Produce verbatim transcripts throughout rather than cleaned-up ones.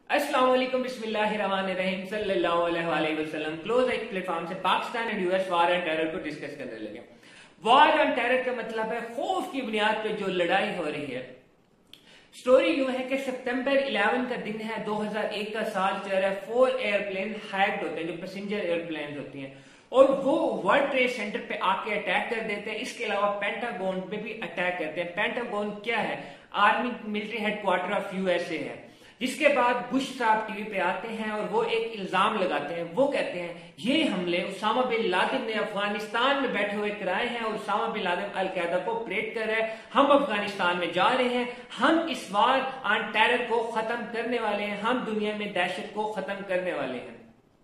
अस्सलाम वालेकुम बिस्मिल्लाहिर्रहमानिर्रहीम सल्लल्लाहु अलैहि वसल्लम। क्लोज एक प्लेटफॉर्म से Pakistan and US war and terror को डिस्कस करने लगे। वॉर एंड टेरर का मतलब है खौफ की बुनियाद पे जो लड़ाई हो रही है। स्टोरी यूं है कि सितंबर ग्यारह का दिन है, दो हज़ार एक का साल चल रहा है। फोर एयरप्लेन हाइज्ड होते हैं जो पैसेंजर एयरप्लेन होती हैं और वो वर्ल्ड ट्रेड सेंटर पे आके अटैक कर देते हैं। इसके अलावा पेंटागन पे भी अटैक करते हैं। पेंटागन क्या है? Army military headquarter of USA है। जिसके बाद बुश साहब टीवी पे आते हैं और वो एक इल्जाम लगाते हैं। वो कहते हैं ये हमले उसामा बिन लादेन ने अफगानिस्तान में बैठे हुए कराए हैं और उसामा बिन लादेन अलकायदा को ऑपरेट कर रहा है। हम अफगानिस्तान में जा रहे हैं, हम इस वार ऑन टेरर को खत्म करने वाले हैं, हम दुनिया में दहशत को खत्म करने वाले हैं।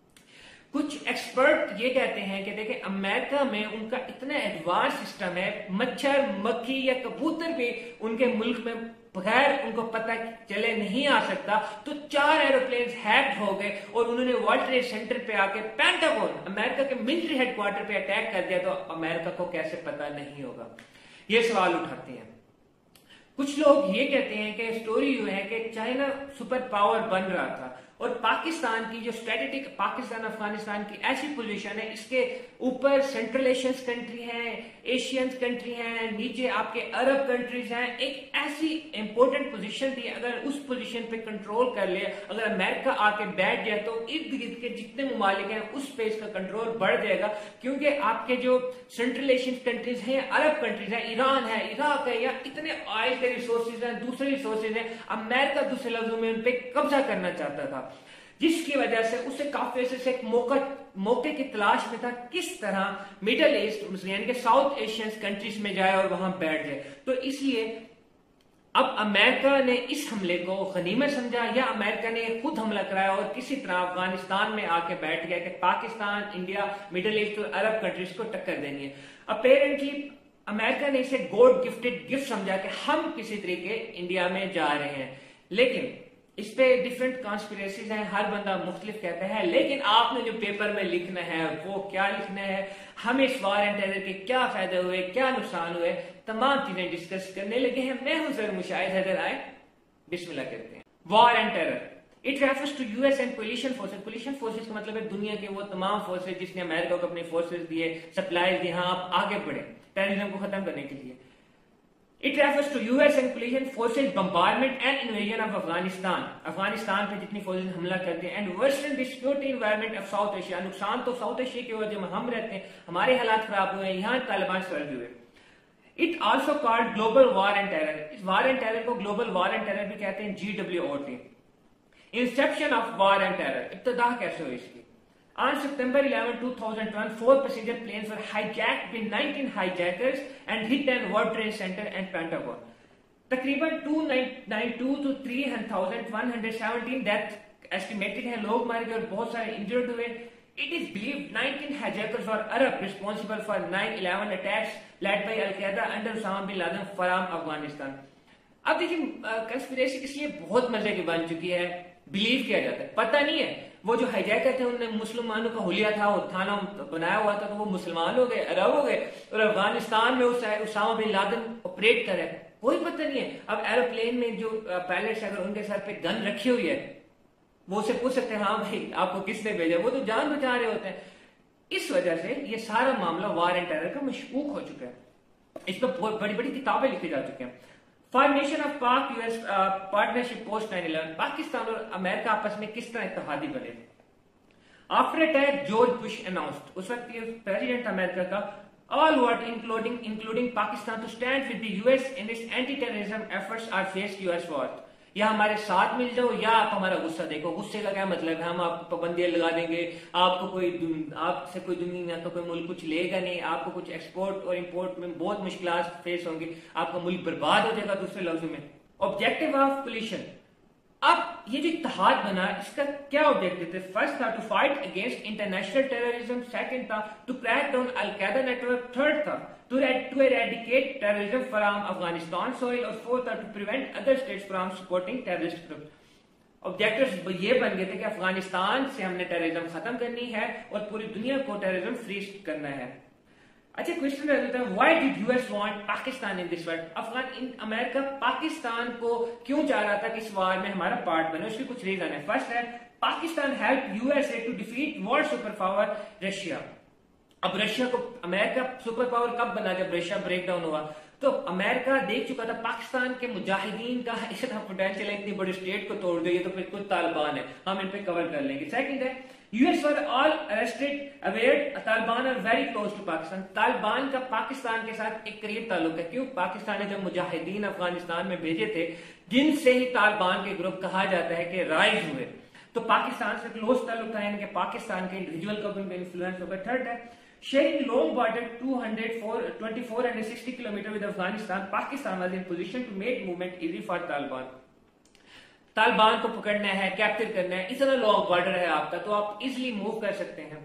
कुछ एक्सपर्ट ये कहते हैं कि देखें, अमेरिका में उनका इतना एडवांस सिस्टम है, मच्छर मक्खी या कबूतर भी उनके मुल्क में बगैर उनको पता चले नहीं आ सकता। तो चार एरोप्लेन हैक हो गए और उन्होंने वर्ल्ड ट्रेड सेंटर पे आके पेंटागन अमेरिका के मिलिट्री हेडक्वार्टर पे अटैक कर दिया। तो अमेरिका को कैसे पता नहीं होगा, ये सवाल उठाते हैं। कुछ लोग ये कहते हैं कि स्टोरी यू है कि चाइना सुपर पावर बन रहा था और पाकिस्तान की जो स्ट्रेटेजिक पाकिस्तान अफगानिस्तान की ऐसी पोजीशन है, इसके ऊपर सेंट्रल एशियन कंट्री हैं, एशियन कंट्री हैं, नीचे आपके अरब कंट्रीज हैं। एक ऐसी इंपॉर्टेंट पोजीशन थी, अगर उस पोजीशन पे कंट्रोल कर ले, अगर अमेरिका आके बैठ जाए तो इर्द गिर्द के जितने ममालिक हैं उस पे इसका कंट्रोल बढ़ जाएगा। क्योंकि आपके जो सेंट्रल एशियन कंट्रीज हैं, अरब कंट्रीज हैं, ईरान है, इराक है, या इतने ऑयल के रिसोर्सेज हैं, दूसरे रिसोर्सेज हैं, अमेरिका दूसरे लफ्जों में उन पे कब्जा करना चाहता था, जिसकी वजह से उसे काफी ऐसे से एक मौका मौके की तलाश में था किस तरह मिडिल ईस्ट यानी कि साउथ एशियन कंट्रीज में जाए और वहां बैठ जाए। तो इसलिए अब अमेरिका ने इस हमले को गनीमत समझा या अमेरिका ने खुद हमला कराया और किसी तरह अफगानिस्तान में आके बैठ गया कि पाकिस्तान, इंडिया, मिडिल ईस्ट और अरब कंट्रीज को टक्कर देनी है। अपेरेंटली अमेरिका ने इसे गॉड गिफ्टेड गिफ्ट समझा कि हम किसी तरीके इंडिया में जा रहे हैं। लेकिन इस पे डिफरेंट कॉन्स्पिरेसीज हैं, हर बंदा मुख्तलिफ कहता है। लेकिन आपने जो पेपर में लिखना है वो क्या लिखना है, हमें इस वार एंड टेरर के क्या फायदे हुए, क्या नुकसान हुए, तमाम चीजें डिस्कस करने लगे हैं। मैं हूं सर मुशाहिद हैदर। आए बिस्मिल्लाह करते हैं। War and terror it refers to US and coalition forces. Coalition forces का मतलब है दुनिया के वो तमाम फोर्सेस जिसने अमेरिका को अपने फोर्सेस दिए, सप्लाई दिए, हाँ आप आगे बढ़े टेररिज्म को खत्म करने के लिए। It refers to U S and coalition forces bombardment and invasion of Afghanistan. Afghanistan पे जितनी फौजें हमला करते हैं and version the security environment of South Asia. नुकसान तो साउथ एशिया की वजह हम रहते हैं, हमारे हालात खराब हुए, यहाँ तालिबान सॉल्व हुए। It also called global war and terror. इस वार एंड टेरर को ग्लोबल वॉर एंड टेरर भी कहते हैं, G W O T. Inception of war and terror, इब्तदा कैसे हुई इसकी? On September eleventh, two thousand one, four passenger planes were hijacked by nineteen hijackers and hit an World Trade Center and Pentagon. तकरीबन two thousand nine hundred ninety-two to three thousand one hundred seventeen death estimated है, लोग मारे गए और बहुत सारे injured हुए। It is believed nineteen hijackers were Arab responsible for nine eleven attacks led by Al-Qaeda under Osama bin Laden from Afghanistan. अब देखिए, कंस्पिरेसी इसलिए बहुत मजे की बन चुकी है, बिलीव किया जाता है, पता नहीं है वो जो हाईजैकर थे उन्होंने मुसलमानों का हुलिया था, वो थाना बनाया हुआ था, तो वो मुसलमान हो गए, अरब हो गए और अफगानिस्तान में उस उसामा बिन लादेन ऑपरेट करे, कोई पता नहीं है। अब एरोप्लेन में जो पायलट्स अगर उनके सर पे गन रखी हुई है वो उसे पूछ सकते हैं, हाँ भाई आपको किसने भेजा, वो तो जान बचा रहे होते हैं। इस वजह से ये सारा मामला वार एंड टेरर का मशकूक हो चुका है। इस पर बहुत बड़ी बड़ी किताबें लिखी जा चुकी हैं। Formation of Pak US partnership post nine eleven, Pakistan और अमेरिका आपस में किस तरह इत्तेहादी बने। After attack George Bush announced, उस वक्त प्रेसिडेंट अमेरिका का, all world including including Pakistan to stand with the US in its anti terrorism efforts or face US war. या हमारे साथ मिल जाओ या आप हमारा गुस्सा देखो। गुस्से का क्या मतलब है? हम आपको पाबंदियां लगा देंगे, आपको कोई आपसे कोई दुनिया का कोई मुल्क कुछ लेगा नहीं, आपको कुछ एक्सपोर्ट और इंपोर्ट में बहुत मुश्किलात फेस होंगी, आपका मुल्क बर्बाद हो जाएगा दूसरे लफ्जों में। ऑब्जेक्टिव ऑफ कोलिशन, अब ये जो इत्तेहाद बना इसका क्या ऑब्जेक्टिव थे? फर्स्ट था to fight against international terrorism, second था to crack down Al Qaeda network, third था to to eradicate terrorism from Afghanistan soil और फोर्थ था to prevent other states from supporting terrorist group. Objectives ये बन गए थे कि अफगानिस्तान से हमने टेररिज्म खत्म करनी है और पूरी दुनिया को टेररिज्म फ्री करना है। अच्छा, क्वेश्चन रहता है why did US want Pakistan in this war? Afghan इन अमेरिका पाकिस्तान को क्यों चाह रहा था कि इस वार में हमारा पार्ट बने? उसकी कुछ रीजन है। फर्स्ट है, Pakistan help USA to defeat world super power Russia. अब रशिया को अमेरिका सुपर पावर कब बना? जब रशिया ब्रेक डाउन हुआ। तो अमेरिका देख चुका था पाकिस्तान के मुजाहिदीन का इतना पोटेंशियल है, इतनी बड़ी स्टेट को तोड़ दिया, तो फिर कुछ तालिबान है, हम इन पे कवर कर लेंगे। सेकंड है, US were all arrested aware Taliban are very close to Pakistan. Taliban का पाकिस्तान के साथ एक करीब ताल्लुक है। क्यों? पाकिस्तान ने जब मुजाहिदीन अफगानिस्तान में भेजे थे, जिनसे ही तालिबान के ग्रुप कहा जाता है कि राइज हुए, तो पाकिस्तान से क्लोज ताल्लुक था, यानी कि पाकिस्तान के इंडिविजुअल को भी इन्फ्लुएंस होगा। थर्ड है, sharing long border two hundred four sixty kilometer with Afghanistan, Pakistan was in position to make movement easy for Taliban. Taliban को पकड़ना है, कैप्चर करना है, इतना लॉन्ग बॉर्डर है आपका, तो आप इजिली मूव कर सकते हैं।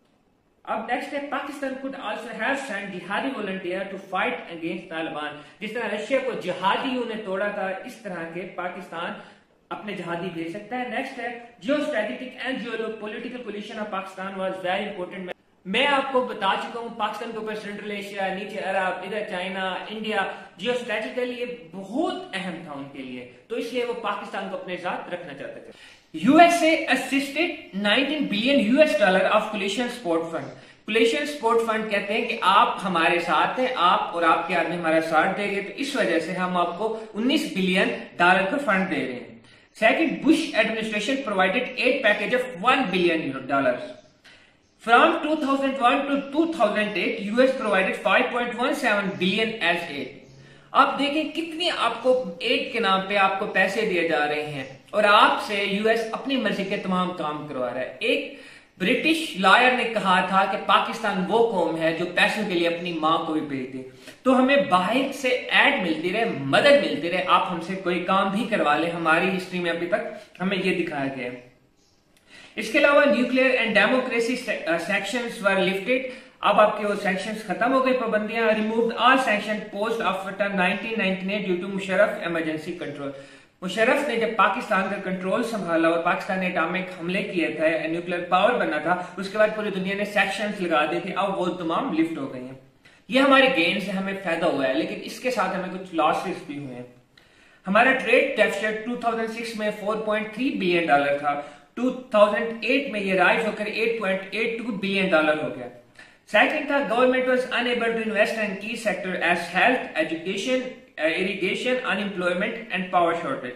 अब नेक्स्ट है, Pakistan could also have sent jihadi volunteer to fight against Taliban. जिस तरह रशिया को जिहादियों ने तोड़ा था, इस तरह के पाकिस्तान अपने जहादी भेज सकता है। नेक्स्ट है, geostrategic and geopolitical position of Pakistan was very important. मैं आपको बता चुका हूं पाकिस्तान के ऊपर सेंट्रल एशिया, नीचे अरब, इधर चाइना, इंडिया, जियो स्ट्रेटेजिकली ये बहुत अहम था उनके लिए, तो इसलिए वो पाकिस्तान को अपने साथ रखना चाहते थे। USA assisted nineteen billion US dollar of coalition support fund. Coalition support fund कहते हैं कि आप हमारे साथ हैं, आप और आपके आदमी हमारा साथ देंगे, तो इस वजह से हम आपको उन्नीस बिलियन डॉलर का फंड दे रहे हैं। Second, Bush administration provided aid package of one billion dollar. From two thousand one to two thousand eight, U S provided five point one seven billion as aid. आप देखें कितनी आपको add के नाम पे आपको पैसे दिए जा रहे हैं, और आपसे यूएस अपनी मर्जी के तमाम काम करवा रहा है। एक ब्रिटिश लॉयर ने कहा था कि पाकिस्तान वो कौम है जो पैसों के लिए अपनी मां को भी भेजती। तो हमें बाहर से एड मिलती रहे, मदद मिलती रहे, आप हमसे कोई काम भी करवा ले। हमारी हिस्ट्री में अभी तक हमें ये दिखाया गया है। इसके अलावा nuclear and democracy sanctions were lifted. अब आपके वो सैंक्शंस खत्म हो गई, पाबंदियां। Removed all sanction post after nineteen ninety eight due to Musharraf emergency control. Musharraf ने जब पाकिस्तान का कंट्रोल संभाला और पाकिस्तान ने एटॉमिक हमले किए थे, न्यूक्लियर पावर बना था, उसके बाद पूरी दुनिया ने सैंक्शंस लगा दी थी, अब वो तमाम लिफ्ट हो गई हैं। ये हमारे गेन से हमें फायदा हुआ है, लेकिन इसके साथ हमें कुछ लॉसेस भी हुए हैं। हमारा trade deficit two thousand six में four point three billion dollar था, टू थाउजेंड एट में ये राइज होकर eight point eight two billion dollar हो गया। सेकंड था, government was unable to invest in key sector as health, education, irrigation, unemployment and power shortage.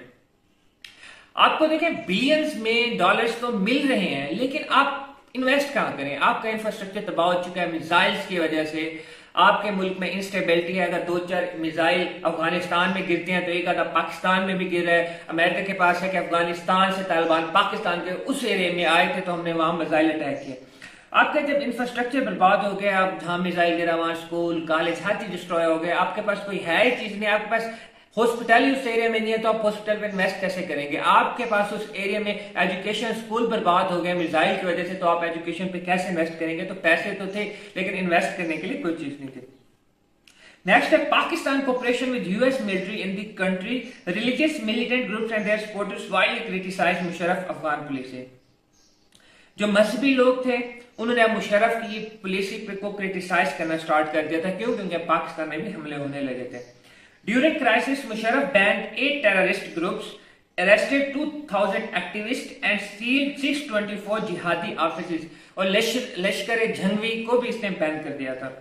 आपको देखें billions में डॉलर्स तो मिल रहे हैं, लेकिन आप इन्वेस्ट कहां करें? आपका इंफ्रास्ट्रक्चर तबाह हो चुका है मिसाइल्स की वजह से। आपके मुल्क में इंस्टेबिलिटी है, अगर दो चार मिसाइल अफगानिस्तान में गिरते हैं तो एक आधा पाकिस्तान में भी गिर रहा है। अमेरिका के पास है कि अफगानिस्तान से तालिबान पाकिस्तान के उस एरिया में आए थे तो हमने वहां मिसाइल अटैक किए। आपका जब इंफ्रास्ट्रक्चर बर्बाद हो गया, आप जहां मिसाइल गिरा वहां स्कूल, कॉलेज, हर चीज डिस्ट्रॉय हो गया, आपके पास कोई है ही चीज नहीं, आपके पास हॉस्पिटल ही उस एरिया में नहीं है, तो आप हॉस्पिटल में इन्वेस्ट कैसे करेंगे? आपके पास उस एरिया में एजुकेशन, स्कूल बर्बाद हो गए मिसाइल की वजह से, तो आप एजुकेशन पे कैसे इन्वेस्ट करेंगे? तो पैसे तो थे, लेकिन इन्वेस्ट करने के लिए कोई चीज नहीं थी। नेक्स्ट है, Pakistan cooperation with US military in the country, religious militant groups and their supporters widely criticize Musharraf Afghan police. जो मजहबी लोग थे उन्होंने अब मुशर्रफ की पुलिस को क्रिटिसाइज करना स्टार्ट कर दिया था। क्यों? क्योंकि पाकिस्तान में भी हमले होने लगे थे। During crisis Musharraf banned eight terrorist groups, arrested two thousand activist and sealed six twenty four jihadi offices, और लश्कर जंगवी को भी इसने बैन कर दिया था।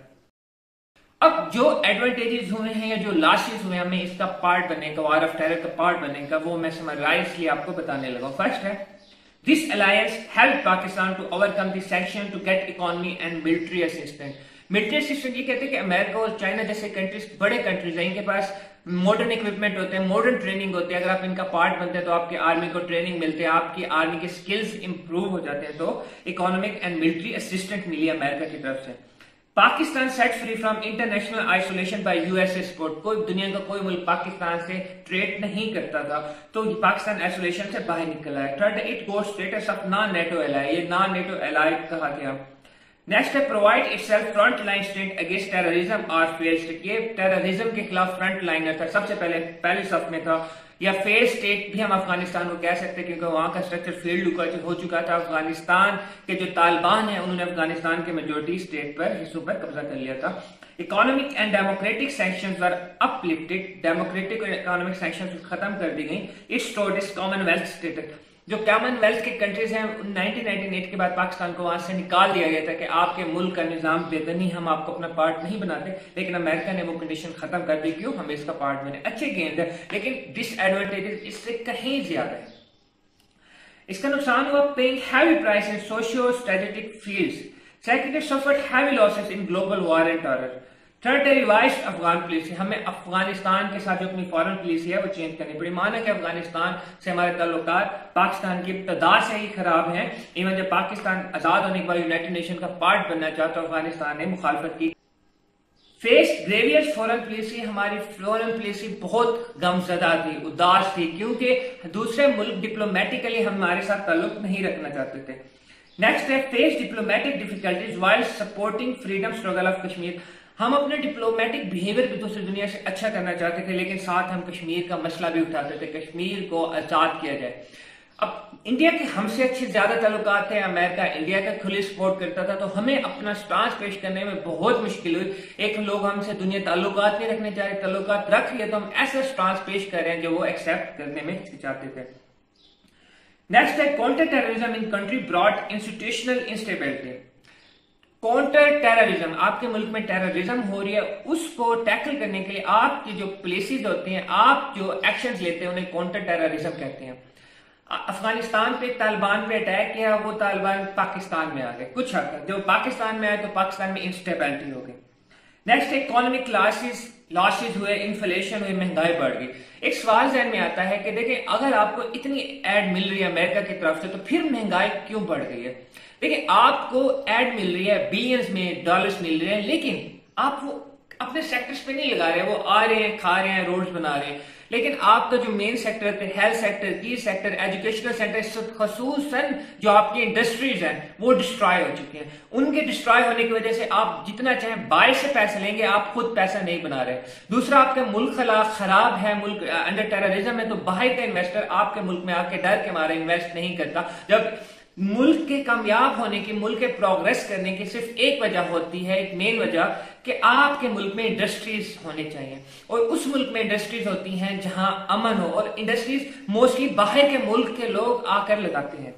अब जो एडवांटेजेस हुए हैं या जो लॉसेस हुए हमें इसका पार्ट बनने का, वार ऑफ टेरर का पार्ट बनने का, वो मैं समराइजली आपको बताने लगा। फर्स्ट है, this alliance help Pakistan to overcome the sanction to get economy and military assistance. Military assistance ये कहते हैं कि अमेरिका और चाइना जैसे कंट्रीज, बड़े कंट्रीज हैं, इनके पास मॉडर्न इक्विपमेंट होते हैं, मॉडर्न ट्रेनिंग होती है। अगर आप इनका पार्ट बनते हैं तो आपकी आर्मी को ट्रेनिंग मिलती है, आपकी आर्मी के स्किल्स इंप्रूव हो जाते हैं। तो इकोनॉमिक एंड मिलिट्री असिस्टेंट मिली अमेरिका की तरफ से। Pakistan set free from international isolation by USA support. कोई दुनिया का कोई मुल्क पाकिस्तान से ट्रेड नहीं करता था, तो पाकिस्तान आइसोलेशन से बाहर निकला है। Third, it got status of non NATO ally, ये नॉन नेटो एलाई कहा गया। नेक्स्ट है, provide itself front line state against terrorism और फेल स्टेट। ये टेररिज्म के खिलाफ फ्रंट लाइनर था, सबसे पहले पहले सफ में था। या फेल स्टेट भी हम अफगानिस्तान को कह सकते हैं, क्योंकि वहां का स्ट्रक्चर फेल्ड हो चुका था। अफगानिस्तान के जो तालिबान है उन्होंने अफगानिस्तान के मेजोरिटी स्टेट पर हिस्सों पर कब्जा कर लिया था। Economic and democratic sanctions were uplifted, democratic और इकोनॉमिक सैंक्शंस खत्म कर दी गई। It stored its commonwealth status. जो कॉमनवेल्थ के कंट्रीज हैं नाइनटीन नाइंटी एट के बाद पाकिस्तान को वहां से निकाल दिया गया था कि आपके मुल्क का निजाम बेदनी, हम आपको अपना पार्ट नहीं बनाते, लेकिन अमेरिका ने वो कंडीशन खत्म कर दी। क्यों? हमें इसका पार्ट बने। अच्छे गेंद है, लेकिन डिसएडवांटेजेस इससे कहीं ज्यादा है। इसका नुकसान हुआ paying heavy price in socio strategic fields. Second, it suffered heavy losses in global war and terror. Third, revised Afghan policy. हमें अफगानिस्तान के साथ जो अपनी फॉरेन पॉलिसी है वो चेंज करनी पड़ी। माना कि अफगानिस्तान से हमारे ताल्लुकात पाकिस्तान की इब्तदा से ही खराब हैं। इवन जब पाकिस्तान आजाद होने के बाद यूनाइटेड नेशन का पार्ट बनना चाहता तो अफगानिस्तान ने मुखालफत की। Faced grievous foreign policy. हमारी फॉरेन पॉलिसी बहुत गमजदा थी, उदास थी, क्योंकि दूसरे मुल्क डिप्लोमेटिकली हमारे साथ ताल्लुक नहीं रखना चाहते थे। नेक्स्ट है face diplomatic difficulties while supporting freedom struggle of Kashmir. हम अपने डिप्लोमेटिक बिहेवियर भी दूसरी दुनिया से अच्छा करना चाहते थे, लेकिन साथ हम कश्मीर का मसला भी उठाते थे, कश्मीर को आजाद किया जाए। अब इंडिया के हमसे अच्छे ज्यादा ताल्लुकात थे, अमेरिका इंडिया का खुली सपोर्ट करता था, तो हमें अपना स्टांस पेश करने में बहुत मुश्किल हुई। एक लोग हमसे दुनिया ताल्लुकात नहीं रखने चाह रहे, ताल्लुकात रख लिया तो हम ऐसा स्टांस पेश कर रहे हैं जो वो एक्सेप्ट करने में हिचकिचाते थे। नेक्स्ट है counter terrorism in country broad institutional instability. Counter terrorism, आपके मुल्क में टेररिज्म हो रही है, उसको टैकल करने के लिए आपकी जो पॉलिसीज होती हैं, आप जो एक्शंस लेते हैं, उन्हें काउंटर टेररिज्म कहते हैं। अफगानिस्तान पे तालिबान पे अटैक किया, वो तालिबान पाकिस्तान में आ गए कुछ हद तक, जब पाकिस्तान में आए तो पाकिस्तान में इंस्टेबिलिटी हो गई। नेक्स्ट इकोनॉमिक लॉसेस लॉसेस हुए, इन्फ्लेशन हुई, महंगाई बढ़ गई। एक सवाल ज़हन में आता है कि देखिए अगर आपको इतनी एड मिल रही है अमेरिका की तरफ से, तो फिर महंगाई क्यों बढ़ गई है? देखिए आपको एड मिल रही है, बिलियंस में डॉलर्स मिल रहे हैं, लेकिन आप वो अपने सेक्टर्स पे नहीं लगा रहे। वो आ रहे हैं, खा रहे हैं, रोड्स बना रहे हैं, लेकिन आपका जो मेन सेक्टर थे, health sector, key sector, educational sector, खसूसन जो आपकी इंडस्ट्रीज हैं वो डिस्ट्रॉय हो चुकी हैं। उनके डिस्ट्रॉय होने की वजह से आप जितना चाहें बाहर से पैसा लेंगे, आप खुद पैसा नहीं बना रहे। दूसरा, आपका मुल्क खराब है, मुल्क अंडर टेररिज्म है, तो बाहर का इन्वेस्टर आपके मुल्क में आके डर के मारे इन्वेस्ट नहीं करता। जब मुल्क के कामयाब होने की, मुल्क के प्रोग्रेस करने की सिर्फ एक वजह होती है, एक मेन वजह, कि आपके मुल्क में इंडस्ट्रीज होने चाहिए, और उस मुल्क में इंडस्ट्रीज होती हैं जहां अमन हो, और इंडस्ट्रीज मोस्टली बाहर के मुल्क के लोग आकर लगाते हैं।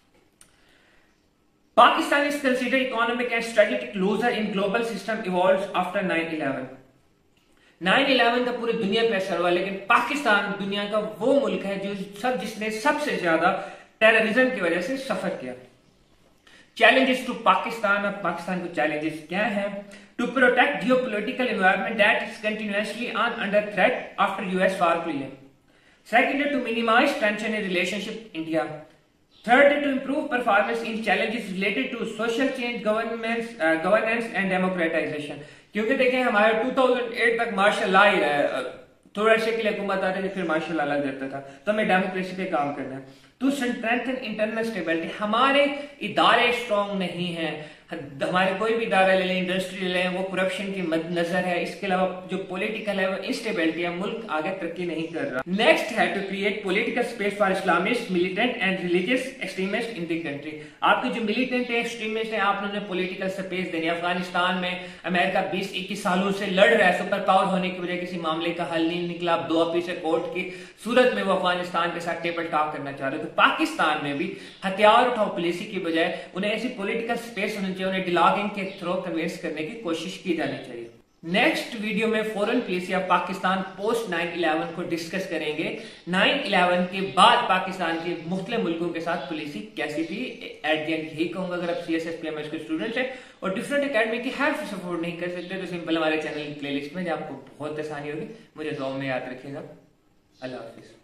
Pakistan is considered economic and strategic loser in global system evolves after nine eleven. Nine eleven का पूरी दुनिया पे असर हुआ, लेकिन पाकिस्तान दुनिया का वो मुल्क है जो सब जिसने सबसे ज्यादा टेररिज्म की वजह से सफर किया। Challenges to Pakistan. अब पाकिस्तान को चैलेंजेस क्या है? To protect geopolitical environment that is continuously on under threat after US war clear. Second, to minimize tension in relationship India. Third, to improve performance in challenges related to social change, governance governance and democratization. क्योंकि देखें हमारे two thousand eight तक martial law ही रहा, थोड़ा अर्से के लिए हुकूमत आती थी, फिर मार्शल लॉ लग जाता था, तो हमें डेमोक्रेसी पे काम करना है। To strengthen internal stability. हमारे इदारे स्ट्रांग नहीं हैं, हमारे कोई भी इदारा ले लें, इंडस्ट्री ले लें, वो करप्शन की मद्देनजर है। इसके अलावा जो पॉलिटिकल है वो इंस्टेबिलिटी है, मुल्क आगे तरक्की नहीं कर रहा। नेक्स्ट है to create political space for Islamist, militant and religious extremist in the country. आपके जो मिलिटेंट है, एक्सट्रीमिस्ट है, आप उन्हें पॉलिटिकल स्पेस देनी। अफगानिस्तान में अमेरिका बीस इक्कीस सालों से लड़ रहा है, सुपर पावर होने की वजह किसी मामले का हल नहीं निकला। अब दो अपील से कोर्ट की सूरत में वो अफगानिस्तान के साथ टेबल टॉक करना चाह रहे थे। तो पाकिस्तान में भी हथियार उठाओ पॉलिसी की बजाय उन्हें ऐसी पॉलिटिकल स्पेस होनी चाहिए, उन्हें डिलॉगिंग के थ्रू कन्विंस करने की कोशिश की जानी चाहिए। नेक्स्ट वीडियो में foreign policy of Pakistan post nine eleven को डिस्कस करेंगे। नाइन इलेवन के बाद पाकिस्तान के मुख्तलिफ मुल्कों के साथ पॉलिसी कैसी थी। एट द एंड यही कहूंगा, अगर आप C S S P M S के स्टूडेंट्स हैं और डिफरेंट अकेडमी की हेल्प सपोर्ट नहीं कर सकते, तो सिंपल हमारे चैनल की प्लेलिस्ट में, जहाँ आपको बहुत आसानी होगी। मुझे दुआ में याद रखिएगा। अल्लाह हाफिज।